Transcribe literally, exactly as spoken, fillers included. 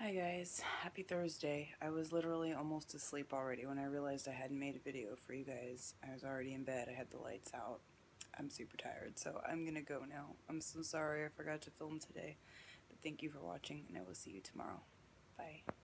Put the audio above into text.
Hi guys, happy Thursday. I was literally almost asleep already when I realized I hadn't made a video for you guys. I was already in bed, I had the lights out. I'm super tired, so I'm gonna go now. I'm so sorry I forgot to film today, but thank you for watching and I will see you tomorrow. Bye.